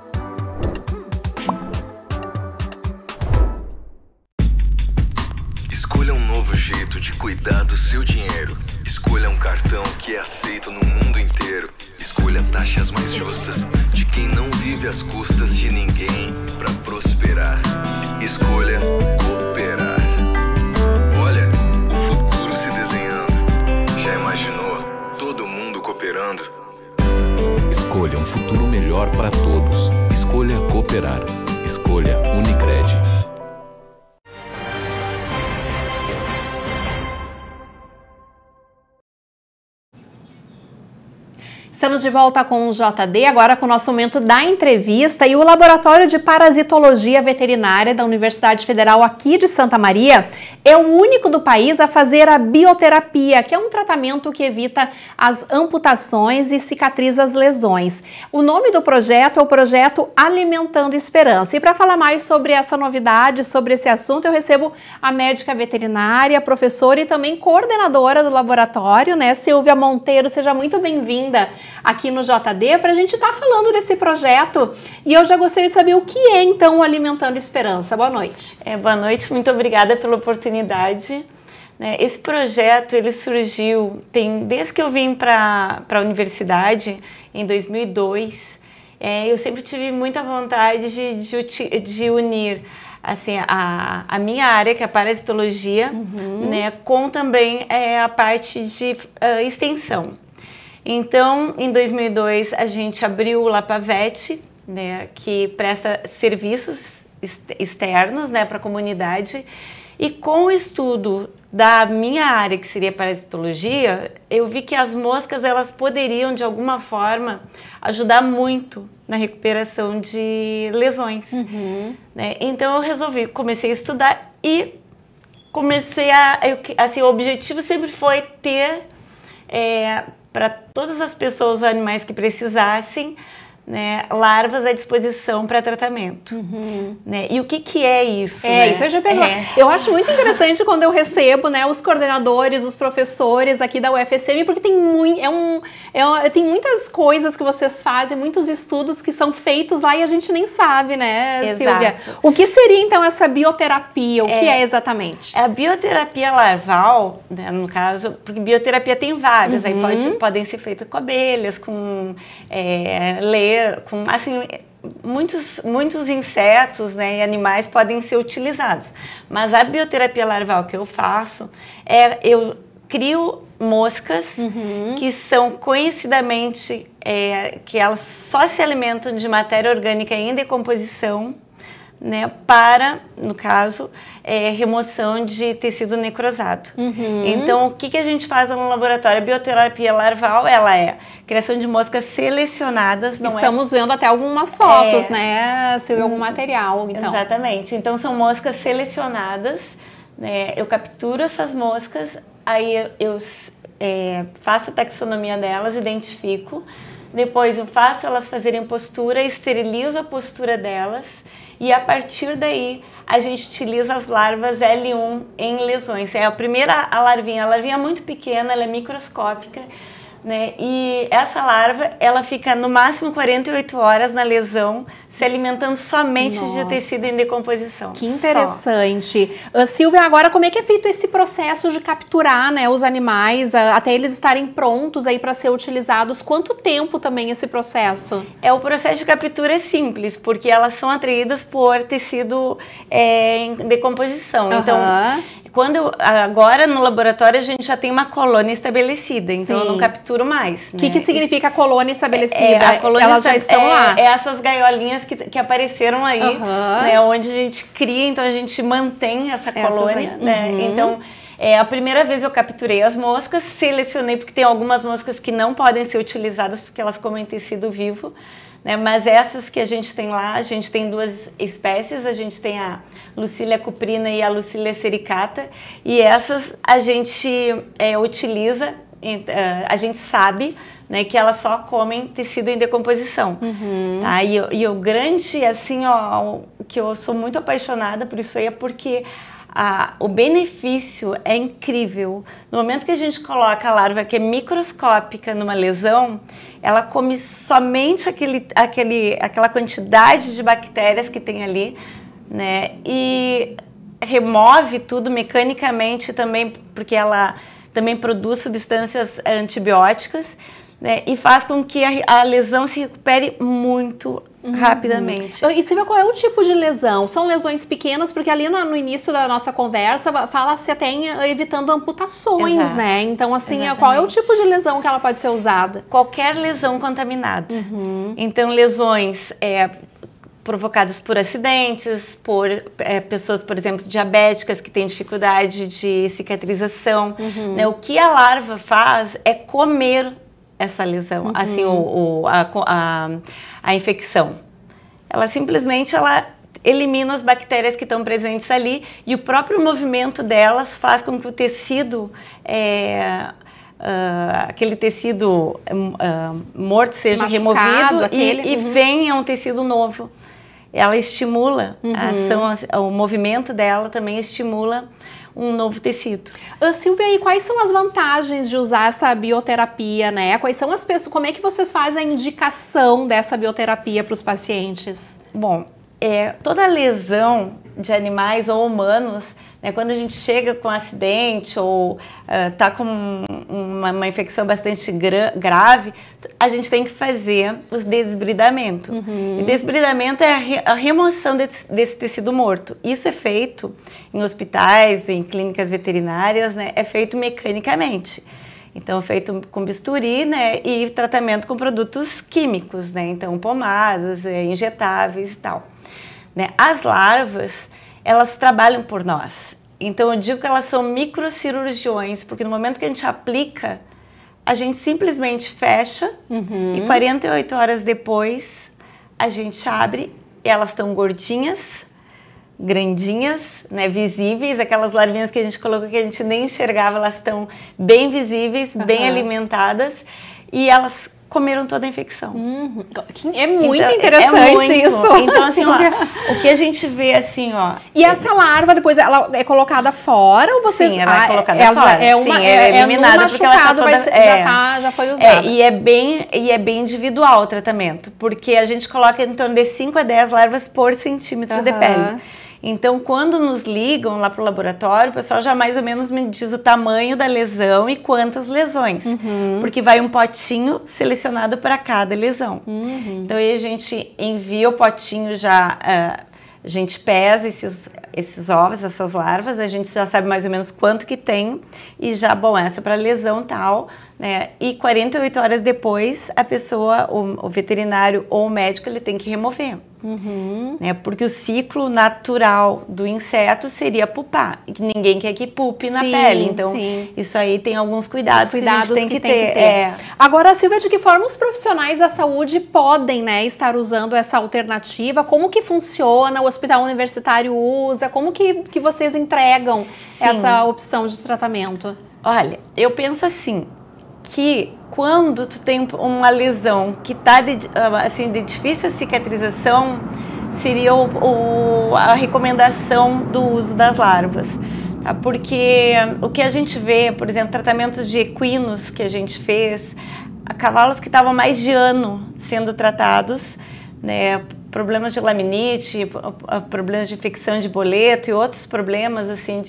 Escolha um novo jeito de cuidar do seu dinheiro. Escolha um cartão que é aceito no mundo inteiro. Escolha taxas mais justas de quem não vive às custas de ninguém para prosperar. Escolha cooperar. Olha, o futuro se desenhando. Já imaginou todo mundo cooperando? Escolha um futuro melhor para todos. Escolha cooperar. Escolha Unicred. Estamos de volta com o JD, agora com o nosso momento da entrevista. E o Laboratório de Parasitologia Veterinária da Universidade Federal aqui de Santa Maria é o único do país a fazer a bioterapia, que é um tratamento que evita as amputações e cicatriza as lesões. O nome do projeto é o Projeto Alimentando Esperança. E para falar mais sobre essa novidade, sobre esse assunto, eu recebo a médica veterinária, professora e também coordenadora do laboratório, né, Silvia Monteiro. Seja muito bem-vinda aqui no JD para a gente estar falando desse projeto. E eu já gostaria de saber o que é então o Alimentando Esperança. Boa noite. Boa noite, muito obrigada pela oportunidade. Esse projeto ele surgiu desde que eu vim para a universidade em 2002. Eu sempre tive muita vontade de unir assim, a minha área, que é a parasitologia, né, com também a parte de extensão. Então, em 2002, a gente abriu o Lapavet, né, que presta serviços externos, né, para a comunidade. E com o estudo da minha área, que seria parasitologia, eu vi que as moscas elas poderiam, de alguma forma, ajudar muito na recuperação de lesões. Né? Então, eu comecei a estudar e assim, o objetivo sempre foi ter... para todas as pessoas, os animais que precisassem, né, larvas à disposição para tratamento. Né? E o que é isso? Né? Isso eu já perguntei. Eu acho muito interessante quando eu recebo, né, os coordenadores, os professores aqui da UFSM, porque tem muitas coisas que vocês fazem, muitos estudos que são feitos lá e a gente nem sabe, né, Silvia? O que seria então essa bioterapia? O que é exatamente? A bioterapia larval, né, no caso, porque bioterapia tem várias, aí podem ser feitas com abelhas, com com assim, muitos insetos, né, e animais podem ser utilizados. Mas a bioterapia larval que eu faço eu crio moscas que são conhecidamente que elas só se alimentam de matéria orgânica em decomposição, né, para, no caso, remoção de tecido necrosado. Então, o que a gente faz no laboratório? A bioterapia larval, ela é criação de moscas selecionadas. Estamos vendo até algumas fotos, né, Silvia, algum material. Então. Exatamente. Então, são moscas selecionadas, né, eu capturo essas moscas, aí eu faço a taxonomia delas, identifico, depois eu faço elas fazerem postura, esterilizo a postura delas, e a partir daí a gente utiliza as larvas L1 em lesões. A primeira, a larvinha é muito pequena, ela é microscópica, né? E essa larva, ela fica no máximo 48 horas na lesão, se alimentando somente de tecido em decomposição. Que interessante. Silvia, agora como é que é feito esse processo de capturar, né, os animais, até eles estarem prontos aí para ser utilizados? Quanto tempo também esse processo? O processo de captura é simples, porque elas são atraídas por tecido em decomposição. Então, agora no laboratório a gente já tem uma colônia estabelecida, então eu não capturo mais. O que significa colônia estabelecida? Elas já estão lá? Essas gaiolinhas que apareceram aí, né, onde a gente cria, então a gente mantém essa colônia, né? Então, a primeira vez eu capturei as moscas, selecionei, porque tem algumas moscas que não podem ser utilizadas porque elas comem tecido vivo, né? Mas essas que a gente tem lá, a gente tem duas espécies, a gente tem a Lucília cuprina e a Lucília sericata, e essas a gente utiliza, a gente sabe, né, que elas só comem tecido em decomposição. Tá? E o grande, assim, ó, que eu sou muito apaixonada por isso aí é porque o benefício é incrível. No momento que a gente coloca a larva que é microscópica numa lesão, ela come somente aquela quantidade de bactérias que tem ali, né? E remove tudo mecanicamente também, porque ela também produz substâncias antibióticas, né? E faz com que a lesão se recupere muito rapidamente. E Silvia, qual é o tipo de lesão? São lesões pequenas, porque ali no início da nossa conversa fala-se até em evitando amputações, Exato. né? Então, assim, Exatamente. qual é o tipo de lesão que ela pode ser usada? Qualquer lesão contaminada. Então, lesões provocadas por acidentes, por pessoas, por exemplo, diabéticas que têm dificuldade de cicatrização. Né? O que a larva faz é comer essa lesão, assim, a infecção. Ela simplesmente elimina as bactérias que estão presentes ali e o próprio movimento delas faz com que o tecido, aquele tecido morto seja removido e venha um tecido novo. Ela estimula a ação, o movimento dela também estimula um novo tecido. Silvia, e quais são as vantagens de usar essa bioterapia, né? Quais são as pessoas, como é que vocês fazem a indicação dessa bioterapia para os pacientes? Bom, toda lesão de animais ou humanos, né, quando a gente chega com um acidente ou está com uma infecção bastante grave, a gente tem que fazer os desbridamentos. E desbridamento é a remoção desse tecido morto. Isso é feito em hospitais, em clínicas veterinárias, né, é feito mecanicamente. Então, é feito com bisturi, né, e tratamento com produtos químicos, né, então pomadas, injetáveis e tal. Né? As larvas, elas trabalham por nós. Então, eu digo que elas são microcirurgiões, porque no momento que a gente aplica, a gente simplesmente fecha e 48 horas depois a gente abre e elas estão gordinhas, grandinhas, né, visíveis, aquelas larvinhas que a gente colocou que a gente nem enxergava, elas estão bem visíveis, bem alimentadas e elas comeram toda a infecção. É muito interessante isso. Então, assim, ó, o que a gente vê, assim, ó... E essa larva, depois, ela é colocada fora ou vocês... Sim, ela é colocada fora. É eliminada porque ela tá toda... já foi usada. E é bem individual o tratamento, porque a gente coloca em torno de 5 a 10 larvas por centímetro de pele. Então, quando nos ligam lá para o laboratório, o pessoal já mais ou menos me diz o tamanho da lesão e quantas lesões. Porque vai um potinho selecionado para cada lesão. Então, aí a gente envia o potinho já... a gente pesa esses ovos, essas larvas, a gente já sabe mais ou menos quanto que tem e já, bom, essa para lesão tal, né? E 48 horas depois, a pessoa, o veterinário ou o médico, ele tem que remover. Né? Porque o ciclo natural do inseto seria pupar, e que ninguém quer que pupe na pele. Então, isso aí tem alguns cuidados que a gente tem que ter. Agora, Silvia, de que forma os profissionais da saúde podem, né, estar usando essa alternativa? Como que funciona? O hospital universitário usa? Como que vocês entregam essa opção de tratamento? Olha, eu penso assim, que quando tu tem uma lesão que está assim, de difícil cicatrização, seria a recomendação do uso das larvas. Tá? Porque o que a gente vê, por exemplo, tratamentos de equinos que a gente fez, cavalos que estavam mais de ano sendo tratados, né, problemas de laminite, problemas de infecção de boleto e outros problemas assim,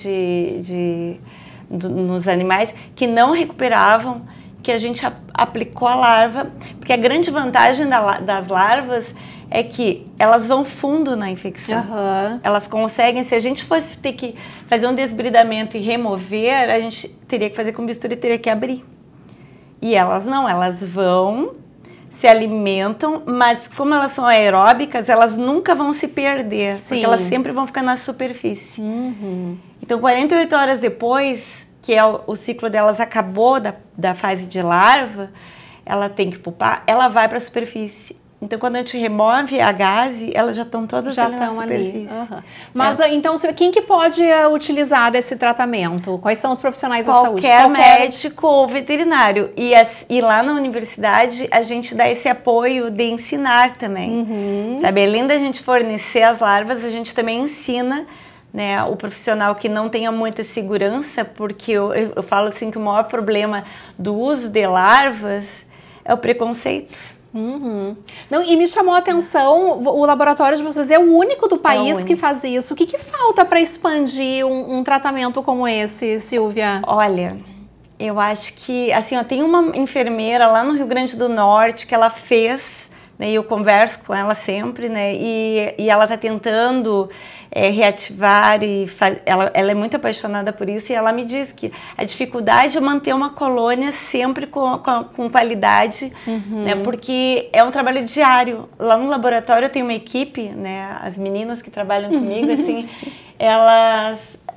nos animais que não recuperavam, que a gente aplicou a larva, porque a grande vantagem das larvas é que elas vão fundo na infecção. Elas conseguem, se a gente fosse ter que fazer um desbridamento e remover, a gente teria que fazer com bisturi e teria que abrir. E elas não, elas vão, se alimentam, mas como elas são aeróbicas, elas nunca vão se perder, porque elas sempre vão ficar na superfície. Então, 48 horas depois, que o ciclo delas acabou da fase de larva, ela tem que pupar, ela vai para a superfície. Então, quando a gente remove a gaze, elas já estão todas ali na superfície. Mas, então, quem que pode utilizar desse tratamento? Quais são os profissionais da saúde? Qualquer médico ou veterinário. E lá na universidade, a gente dá esse apoio de ensinar também. Sabe? Além da gente fornecer as larvas, a gente também ensina, né, o profissional que não tenha muita segurança, porque eu falo assim que o maior problema do uso de larvas é o preconceito. Não, e me chamou a atenção, o laboratório de vocês é o único do país que faz isso. O que falta para expandir um tratamento como esse, Silvia? Olha, eu acho que, assim, ó, tem uma enfermeira lá no Rio Grande do Norte que ela fez, né, e eu converso com ela sempre, né, e ela está tentando reativar, e ela é muito apaixonada por isso, e ela me diz que a dificuldade é manter uma colônia sempre com qualidade, né, porque é um trabalho diário. Lá no laboratório eu tenho uma equipe, né, as meninas que trabalham comigo, assim, elas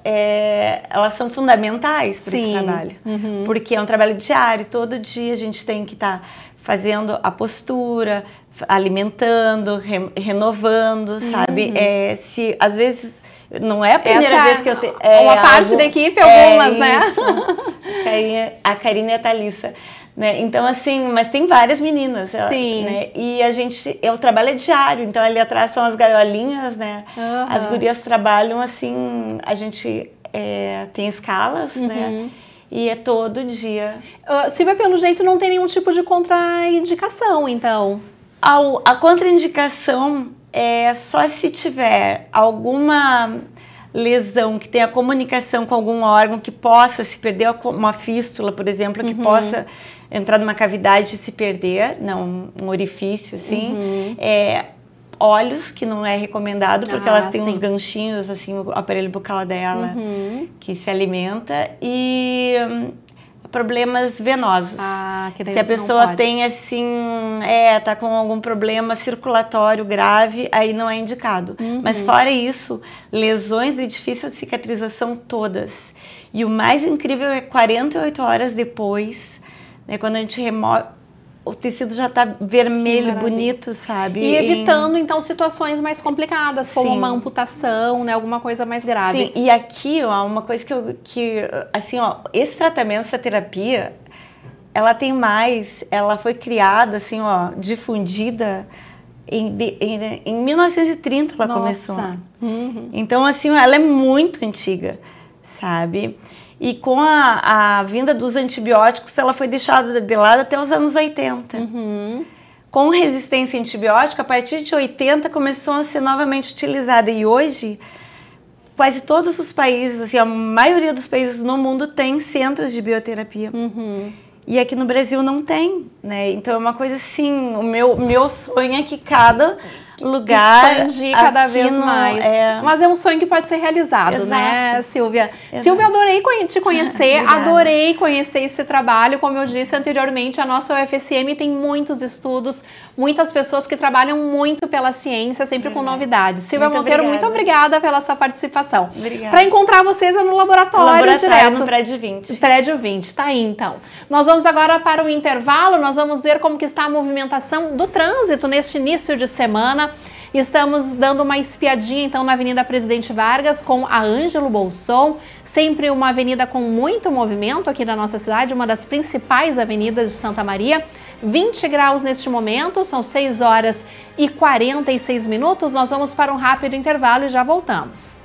são fundamentais para esse trabalho, porque é um trabalho diário, todo dia a gente tem que estar fazendo a postura, alimentando, renovando, sabe? Se às vezes não é a primeira vez que eu tenho... uma parte da equipe, algumas, né? A Karina e a Thalissa. Né? Então, assim, mas tem várias meninas. Né? E o trabalho é diário, então ali atrás são as gaiolinhas, né? As gurias trabalham assim, a gente tem escalas, né? E é todo dia. Silvia, pelo jeito não tem nenhum tipo de contraindicação, então? A contraindicação é só se tiver alguma lesão que tenha comunicação com algum órgão que possa se perder, uma fístula, por exemplo, que possa entrar numa cavidade e se perder, não, um orifício, assim. Olhos, que não é recomendado, porque elas têm uns ganchinhos, assim, o aparelho bucal dela, que se alimenta, e problemas venosos. Se a pessoa tem, assim, tá com algum problema circulatório grave, aí não é indicado. Mas fora isso, lesões de difícil cicatrização todas. E o mais incrível é 48 horas depois, né, quando a gente remove, o tecido já está vermelho, bonito, sabe? E evitando, então, situações mais complicadas, como uma amputação, né? Alguma coisa mais grave. Sim, e aqui, ó, uma coisa assim, ó, esse tratamento, essa terapia, ela foi criada, assim, ó, difundida em 1930 ela começou. Então, assim, ela é muito antiga, sabe? E com a vinda dos antibióticos, ela foi deixada de lado até os anos 80. Com resistência antibiótica, a partir de 80 começou a ser novamente utilizada. E hoje, quase todos os países, assim, a maioria dos países no mundo tem centros de bioterapia. E aqui no Brasil não tem, né? Então é uma coisa assim, o meu sonho é que cada lugar expandir cada vez mais. Mas é um sonho que pode ser realizado, né, Silvia? Silvia, adorei te conhecer, adorei conhecer esse trabalho. Como eu disse anteriormente, a nossa UFSM tem muitos estudos, muitas pessoas que trabalham muito pela ciência, sempre com novidades. Silvia Monteiro, muito obrigada pela sua participação. Para encontrar vocês é no laboratório direto. No Prédio 20. Prédio 20, tá aí então. Nós vamos agora para o intervalo, nós vamos ver como que está a movimentação do trânsito neste início de semana. Estamos dando uma espiadinha então na Avenida Presidente Vargas com a Ângelo Bolson, sempre uma avenida com muito movimento aqui na nossa cidade, uma das principais avenidas de Santa Maria. 20 graus neste momento, são 6 horas e 46 minutos. Nós vamos para um rápido intervalo e já voltamos.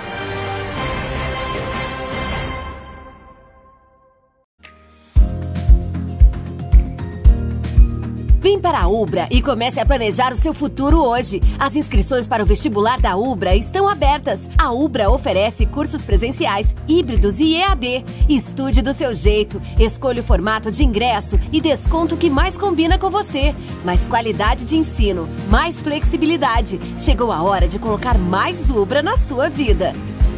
Vem para a Ubra e comece a planejar o seu futuro hoje. As inscrições para o vestibular da Ubra estão abertas. A Ubra oferece cursos presenciais, híbridos e EAD. Estude do seu jeito, escolha o formato de ingresso e desconto que mais combina com você. Mais qualidade de ensino, mais flexibilidade. Chegou a hora de colocar mais Ubra na sua vida.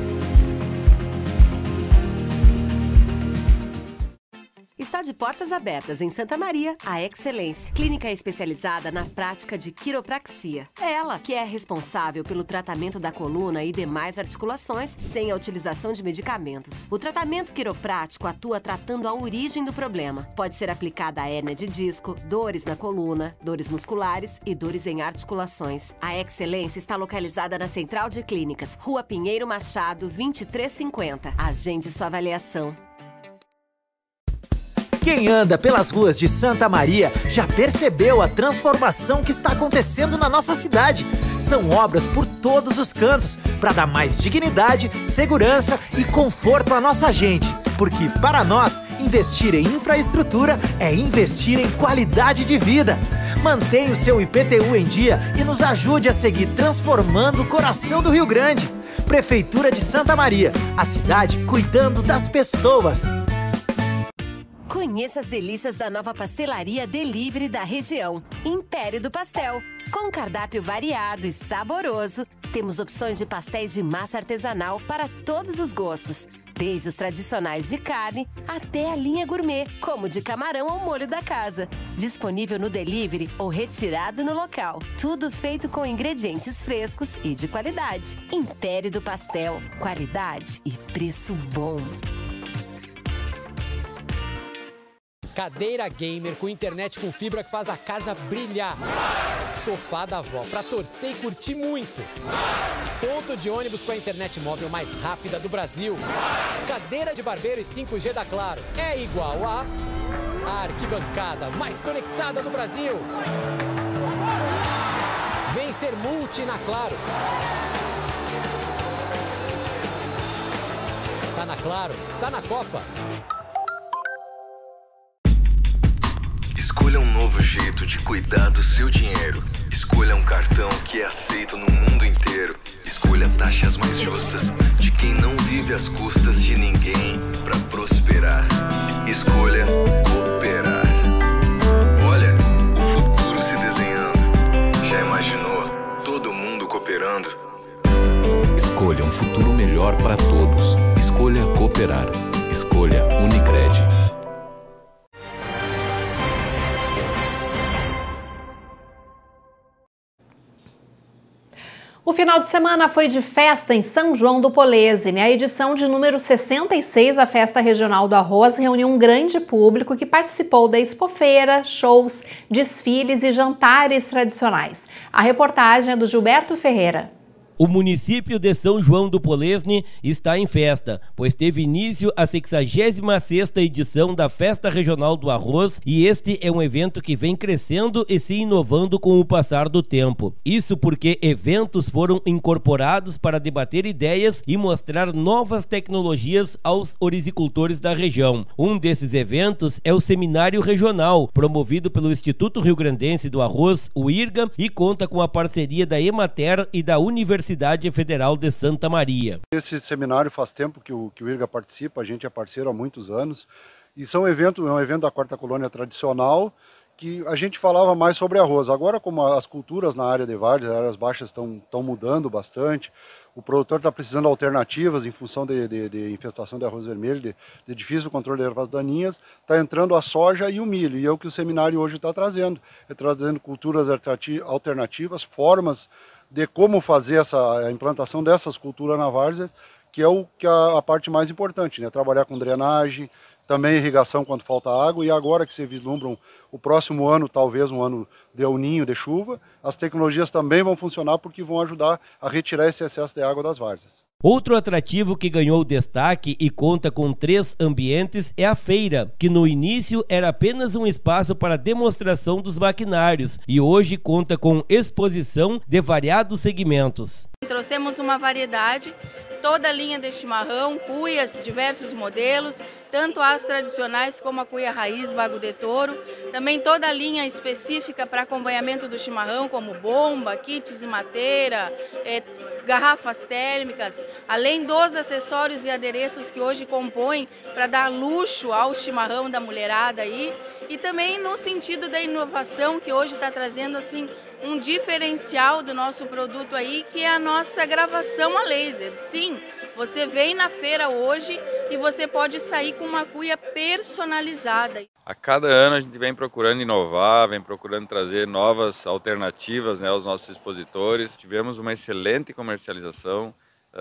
Está de portas abertas em Santa Maria, a Excelência, clínica especializada na prática de quiropraxia. É ela que é responsável pelo tratamento da coluna e demais articulações sem a utilização de medicamentos. O tratamento quiroprático atua tratando a origem do problema. Pode ser aplicada a hérnia de disco, dores na coluna, dores musculares e dores em articulações. A Excelência está localizada na Central de Clínicas, Rua Pinheiro Machado, 2350. Agende sua avaliação. Quem anda pelas ruas de Santa Maria já percebeu a transformação que está acontecendo na nossa cidade. São obras por todos os cantos para dar mais dignidade, segurança e conforto à nossa gente. Porque para nós, investir em infraestrutura é investir em qualidade de vida. Mantenha o seu IPTU em dia e nos ajude a seguir transformando o coração do Rio Grande. Prefeitura de Santa Maria, a cidade cuidando das pessoas. Conheça as delícias da nova pastelaria Delivery da região, Império do Pastel. Com cardápio variado e saboroso, temos opções de pastéis de massa artesanal para todos os gostos. Desde os tradicionais de carne até a linha gourmet, como de camarão ao molho da casa. Disponível no delivery ou retirado no local. Tudo feito com ingredientes frescos e de qualidade. Império do Pastel, qualidade e preço bom. Cadeira gamer com internet com fibra que faz a casa brilhar. Sofá da avó pra torcer e curtir muito. Ponto de ônibus com a internet móvel mais rápida do Brasil. Cadeira de barbeiro e 5G da Claro é igual a arquibancada mais conectada do Brasil. Vem ser multi na Claro. Tá na Claro, tá na Copa. Escolha um novo jeito de cuidar do seu dinheiro. Escolha um cartão que é aceito no mundo inteiro. Escolha taxas mais justas de quem não vive às custas de ninguém para prosperar. Escolha cooperar. Olha, o futuro se desenhando. Já imaginou todo mundo cooperando? Escolha um futuro melhor para todos. Escolha cooperar. Escolha Unicred. O final de semana foi de festa em São João do Polesine. A edição de número 66 da Festa Regional do Arroz reuniu um grande público que participou da expofeira, shows, desfiles e jantares tradicionais. A reportagem é do Gilberto Ferreira. O município de São João do Polesine está em festa, pois teve início a 66ª edição da Festa Regional do Arroz e este é um evento que vem crescendo e se inovando com o passar do tempo. Isso porque eventos foram incorporados para debater ideias e mostrar novas tecnologias aos orizicultores da região. Um desses eventos é o Seminário Regional, promovido pelo Instituto Rio Grandense do Arroz, o IRGA, e conta com a parceria da Emater e da Universidade Federal de Santa Maria. Esse seminário faz tempo que o IRGA participa, a gente é parceiro há muitos anos, e é um evento da quarta colônia tradicional, que a gente falava mais sobre arroz. Agora, como as culturas na área de várzea, as áreas baixas estão mudando bastante, o produtor está precisando de alternativas em função de infestação de arroz vermelho, de difícil controle de ervas daninhas, está entrando a soja e o milho, e é o que o seminário hoje está trazendo. É trazendo culturas alternativas, formas de como fazer a implantação dessas culturas na várzea, que é a parte mais importante, né? Trabalhar com drenagem, também irrigação quando falta água, e agora que se vislumbram o próximo ano, talvez um ano de El Niño, de chuva, as tecnologias também vão funcionar porque vão ajudar a retirar esse excesso de água das várzeas. Outro atrativo que ganhou destaque e conta com 3 ambientes é a feira, que no início era apenas um espaço para demonstração dos maquinários e hoje conta com exposição de variados segmentos. Trouxemos uma variedade, toda a linha de chimarrão, cuias, diversos modelos, tanto as tradicionais como a cuia raiz Bago de Touro, também toda a linha específica para acompanhamento do chimarrão, como bomba, kits de mateira, garrafas térmicas, além dos acessórios e adereços que hoje compõem para dar luxo ao chimarrão da mulherada aí, e também no sentido da inovação que hoje está trazendo assim um diferencial do nosso produto aí, que é a nossa gravação a laser. Sim, você vem na feira hoje e você pode sair com uma cuia personalizada. A cada ano a gente vem procurando inovar, vem procurando trazer novas alternativas, né, aos nossos expositores. Tivemos uma excelente comercialização,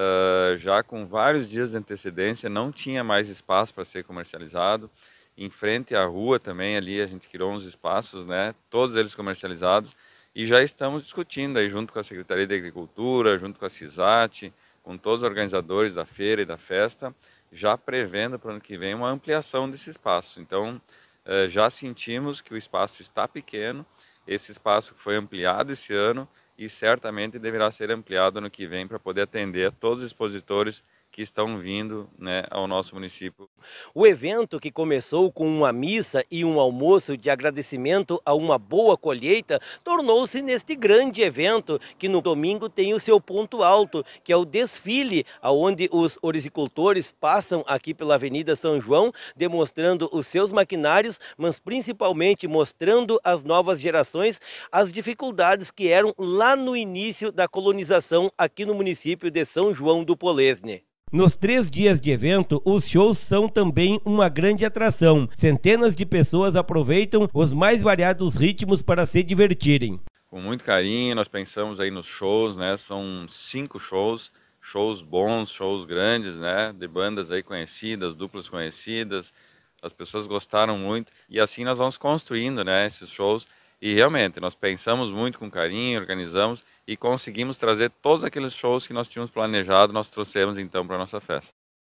já com vários dias de antecedência, não tinha mais espaço para ser comercializado. Em frente à rua também, ali a gente criou uns espaços, né, todos eles comercializados. E já estamos discutindo aí junto com a Secretaria de Agricultura, junto com a CISAT, com todos os organizadores da feira e da festa, já prevendo para o ano que vem uma ampliação desse espaço. Então, já sentimos que o espaço está pequeno, esse espaço foi ampliado esse ano e certamente deverá ser ampliado no que vem para poder atender a todos os expositores que estão vindo, né, ao nosso município. O evento, que começou com uma missa e um almoço de agradecimento a uma boa colheita, tornou-se neste grande evento que no domingo tem o seu ponto alto, que é o desfile, onde os ouricultores passam aqui pela Avenida São João, demonstrando os seus maquinários, mas principalmente mostrando às novas gerações as dificuldades que eram lá no início da colonização aqui no município de São João do Polesne. Nos 3 dias de evento, os shows são também uma grande atração. Centenas de pessoas aproveitam os mais variados ritmos para se divertirem. Com muito carinho, nós pensamos aí nos shows, né? São 5 shows, shows bons, shows grandes, né? De bandas aí conhecidas, duplas conhecidas. As pessoas gostaram muito e assim nós vamos construindo, né, esses shows. E realmente, nós pensamos muito com carinho, organizamos e conseguimos trazer todos aqueles shows que nós tínhamos planejado, nós trouxemos então para a nossa festa.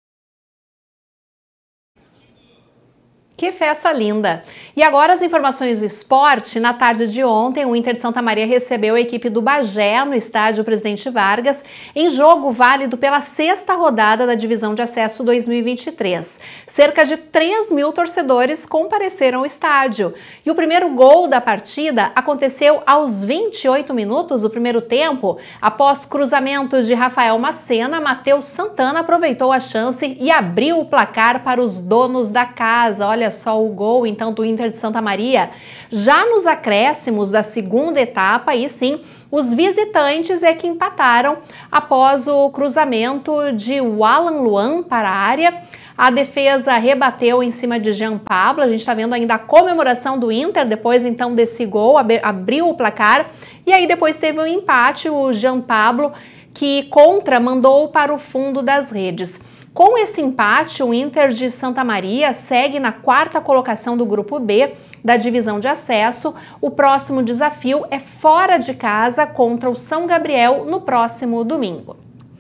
Que festa linda! E agora as informações do esporte. Na tarde de ontem, o Inter de Santa Maria recebeu a equipe do Bagé no estádio Presidente Vargas, em jogo válido pela 6ª rodada da Divisão de Acesso 2023. Cerca de 3.000 torcedores compareceram ao estádio. E o primeiro gol da partida aconteceu aos 28 minutos do primeiro tempo. Após cruzamentos de Rafael Macena, Matheus Santana aproveitou a chance e abriu o placar para os donos da casa. Olha só o gol, então, do Inter de Santa Maria. Já nos acréscimos da segunda etapa, aí sim, os visitantes é que empataram após o cruzamento de Alan Luan para a área. A defesa rebateu em cima de Jean Pablo. A gente está vendo ainda a comemoração do Inter, depois então desse gol, abriu o placar. E aí depois teve um empate, o Jean Pablo, que mandou para o fundo das redes. Com esse empate, o Inter de Santa Maria segue na 4ª colocação do Grupo B da divisão de acesso. O próximo desafio é fora de casa contra o São Gabriel no próximo domingo.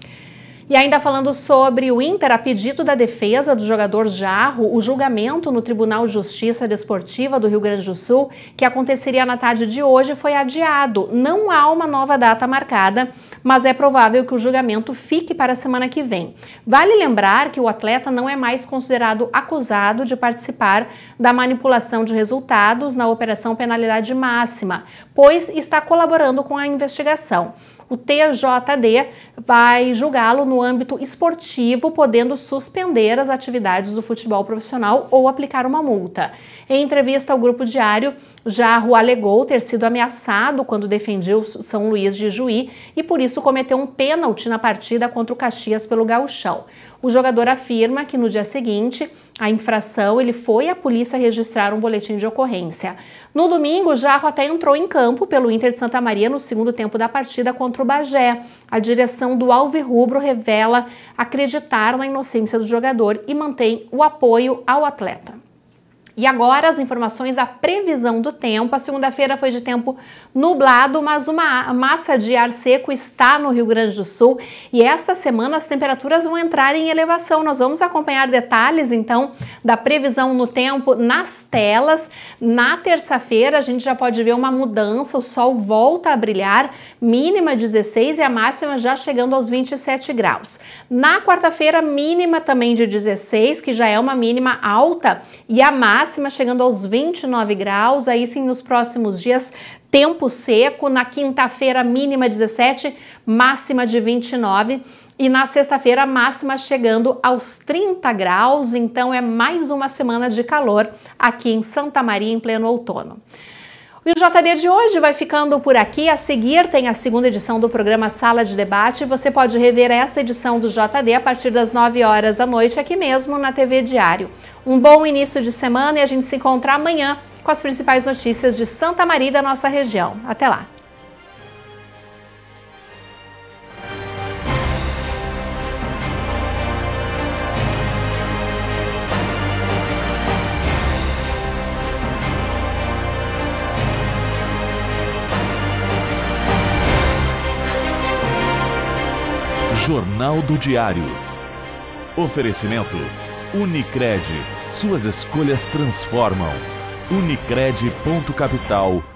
E ainda falando sobre o Inter, a pedido da defesa do jogador Jarro, o julgamento no Tribunal de Justiça Desportiva do Rio Grande do Sul, que aconteceria na tarde de hoje, foi adiado. Não há uma nova data marcada, mas é provável que o julgamento fique para a semana que vem. Vale lembrar que o atleta não é mais considerado acusado de participar da manipulação de resultados na Operação Penalidade Máxima, pois está colaborando com a investigação. O TJD vai julgá-lo no âmbito esportivo, podendo suspender as atividades do futebol profissional ou aplicar uma multa. Em entrevista ao Grupo Diário, Jarro alegou ter sido ameaçado quando defendia o São Luís de Juí e por isso cometeu um pênalti na partida contra o Caxias pelo Gauchão. O jogador afirma que no dia seguinte, a infração, ele foi à polícia registrar um boletim de ocorrência. No domingo, Jarro até entrou em campo pelo Inter de Santa Maria no segundo tempo da partida contra o Bagé. A direção do Alvirrubro revela acreditar na inocência do jogador e mantém o apoio ao atleta. E agora as informações da previsão do tempo. A segunda-feira foi de tempo nublado, mas uma massa de ar seco está no Rio Grande do Sul e esta semana as temperaturas vão entrar em elevação. Nós vamos acompanhar detalhes então da previsão no tempo nas telas. Na terça-feira a gente já pode ver uma mudança, o sol volta a brilhar, mínima 16 e a máxima já chegando aos 27 graus. Na quarta-feira, mínima também de 16, que já é uma mínima alta, e a máxima chegando aos 29 graus, aí sim nos próximos dias tempo seco, na quinta-feira mínima 17, máxima de 29 e na sexta-feira máxima chegando aos 30 graus, então é mais uma semana de calor aqui em Santa Maria em pleno outono. E o JD de hoje vai ficando por aqui. A seguir tem a segunda edição do programa Sala de Debate. Você pode rever essa edição do JD a partir das 9 horas da noite aqui mesmo na TV Diário. Um bom início de semana e a gente se encontra amanhã com as principais notícias de Santa Maria e da nossa região. Até lá! Jornal do Diário. Oferecimento Unicred. Suas escolhas transformam. Unicred.capital.